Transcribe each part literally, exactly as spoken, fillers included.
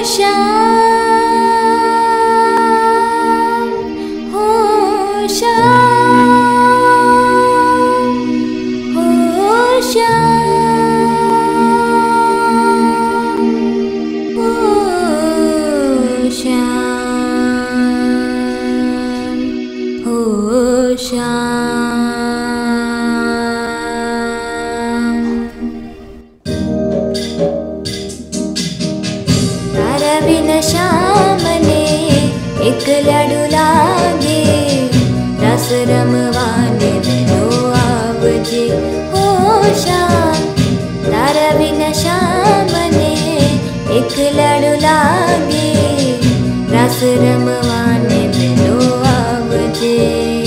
श्याम हो श्याम हो श्याम हो श्याम हो श्याम। तारा बिना श्याम ने एक लाडू लागे, रस रमवाने वेलो आवजे हो श्याम। तारा बिना श्याम ने एक लाडू लागे, रस रमवाने वेलो आवजे।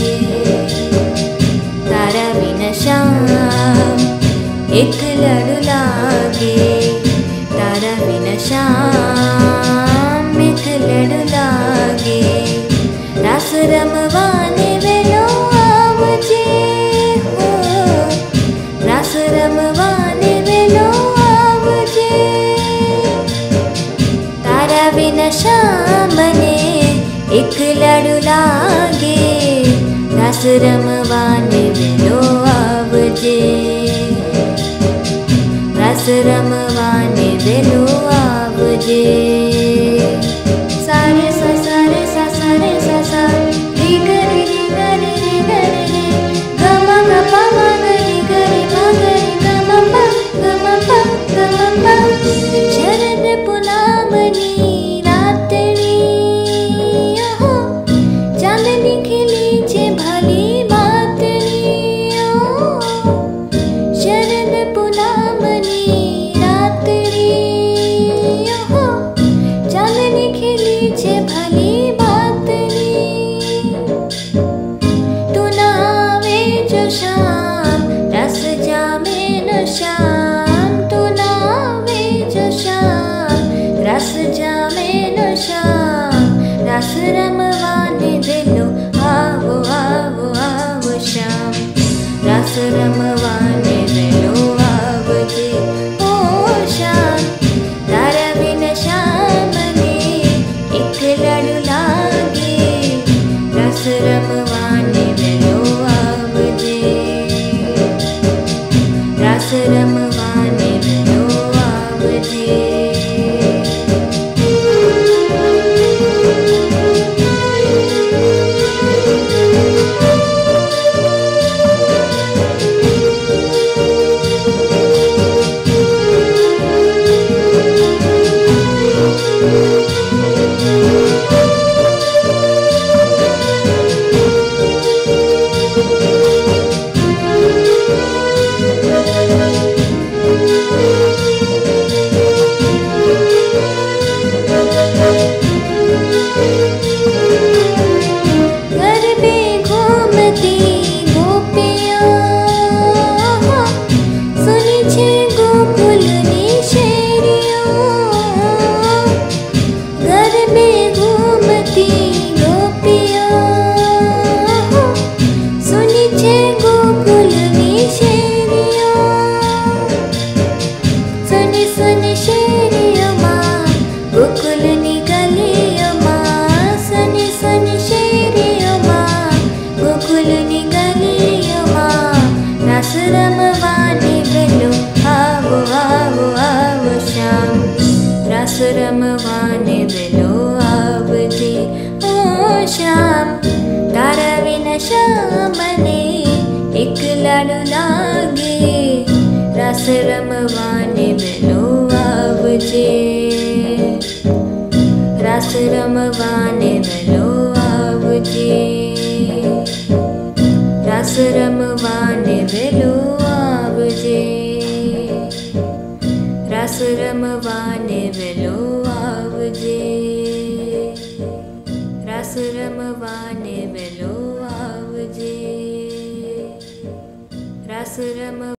तारा बिना श्याम एक लाडू लागे, तारा बिना श्याम एक लाडू लागे, रस रमवाने वेलो आवजे हो, रस रमवाने वेलो आवजे। तारा बिना श्याम ने एक लाडू लागे, रस रमवाने वेलो आवजे, रस रमवाने वेलो आवजे। सारे सा सारे सा सारे सा सा रे ग रे रे ग रे रे ग रे रे ग म ग प म ग रे ग रे म ग रे ग म प ग म प ग म प। शरद पुनामनी रात्रि हो, चांदनी खिली छे भली मातरी हो। शरद पुनामनी रात्रि हो, चांदनी खिली छे भली मातरी। तू नावे जो श्याम रस जामे न श्याम, तू नावे जो श्याम रस जामे न श्याम। रस रमवाने वेलो आवो आवो आवो श्याम, रस रमवाने वेलो आवजे हो श्याम। तारा बिना श्याम ने एक लाडू लागे, रस रमवाने वेलो आवजे, रस रमवाने वेलो आवजे। रस रमवाने वेलो आवो आवो आवो श्याम, रस रमवाने वेलो आवजे ओ श्याम। तारा बिना श्याम ने एक लाडू लागे, रस रमवाने वेलो आवजे, रस रमवाने वेलो आवजे, रस रमवाने वेलो आवजे, रस रमवाने वेलो आवजे, रस रमवाने वेलो आवजे, रस रम